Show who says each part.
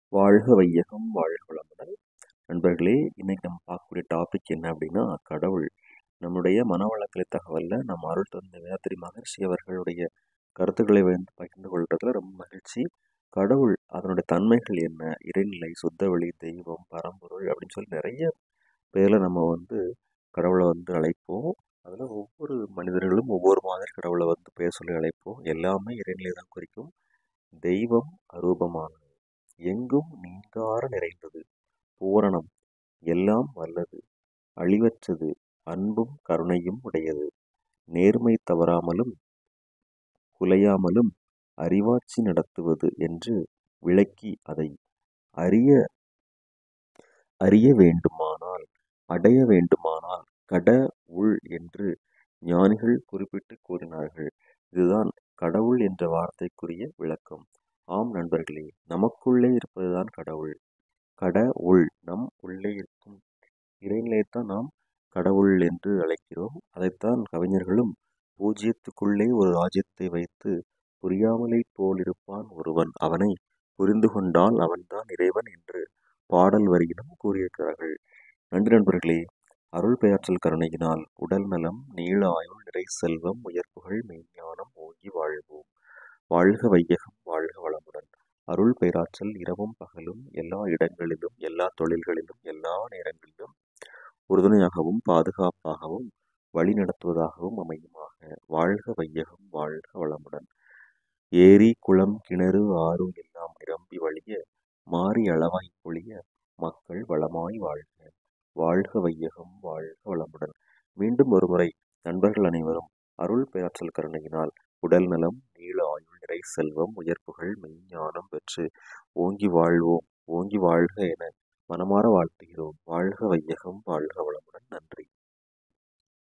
Speaker 1: வாழ்க வையகம் வாழ்க வளமுடன். நண்பர்களே, இன்னைக்கு நம்ம பார்க்கக்கூடிய டாபிக் என்ன அப்படின்னா கடவுள். நம்முடைய மனவளக்கலை தகவலில் நம்ம அருள் தந்தை வேதாத்திரி மகர்ஷி அவர்களுடைய கருத்துக்களை வந்து பகிர்ந்து கொள்றதுல ரொம்ப மகிழ்ச்சி. கடவுள் அதனுடைய தன்மைகள் என்ன, இறைநிலை, சுத்தவெளி, தெய்வம், பரம்பொருள் அப்படின்னு சொல்லி நிறைய பேரில் நம்ம வந்து கடவுளை வந்து அழைப்போம். அதில் ஒவ்வொரு மனிதர்களும் ஒவ்வொரு மாதிரி கடவுளை வந்து பேர் சொல்லி அழைப்போம். எல்லாமே இறைநிலை தான் குறிக்கும். தெய்வம் அரூபமானது, எங்கும் நீங்கார நிறைந்தது, பூரணம், எல்லாம் வல்லது, அழிவற்றது, அன்பும் கருணையும் உடையது, நேர்மை தவறாமலும் குலையாமலும் அறிவாட்சி நடத்துவது என்று விளக்கி அதை அறிய அறிய வேண்டுமானால், அடைய வேண்டுமானால் கட உள் என்று ஞானிகள் குறிப்பிட்டு கூறினார்கள். இதுதான் கடவுள் என்ற வார்த்தைக்குரிய விளக்கம். ஆம் நண்பர்களே, நமக்குள்ளே இருப்பதுதான் கடவுள். கட உள், நம் உள்ளே இருக்கும் இறைநிலையைத்தான் நாம் கடவுள் என்று அழைக்கிறோம். அதைத்தான் கவிஞர்களும் பூஜ்யத்துக்குள்ளே ஒரு ராஜ்யத்தை வைத்து புரியாமலை போல் இருப்பான் ஒருவன், அவனை புரிந்து கொண்டால் அவன்தான் இறைவன் என்று பாடல் வரியிலும் கூறியிருக்கிறார்கள். நன்றி நண்பர்களே. அருள் பெயர்ச்சல் கருணையினால் உடல் நலம், நீள ஆயுள், நிறை செல்வம், உயர்ப்புகள், மெய்ஞானம் ஓங்கி வாழ்வோம். வாழ்க வையகம் வாழ்க வளமுடன். அருள் பேராற்றல் இரவும் பகலும் எல்லா இடங்களிலும் எல்லா தொழில்களிலும் எல்லா நேரங்களிலும் உறுதுணையாகவும் பாதுகாப்பாகவும் வழி நடத்துவதாகவும் அமையுமாக. வாழ்க வையகம் வாழ்க வளமுடன். ஏரி குளம் கிணறு ஆறு எல்லாம் நிரம்பி வழிய மாறி அளவாய் பொழிய மக்கள் வளமாய் வாழ்க. வாழ்க வையகம் வாழ்க வளமுடன். மீண்டும் ஒருமுறை நண்பர்கள் அனைவரும் அருள் பேராற்றல் கருணையினால் உடல் நலம், நீள ஆயுள், நிறை செல்வம், உயர்ப்புகள், மெய்ஞானம் பெற்று ஓங்கி வாழ்வோம், ஓங்கி வாழ்க என மனமாற வாழ்த்துகிறோம். வாழ்க வையகம் வாழ்க வளமுடன்.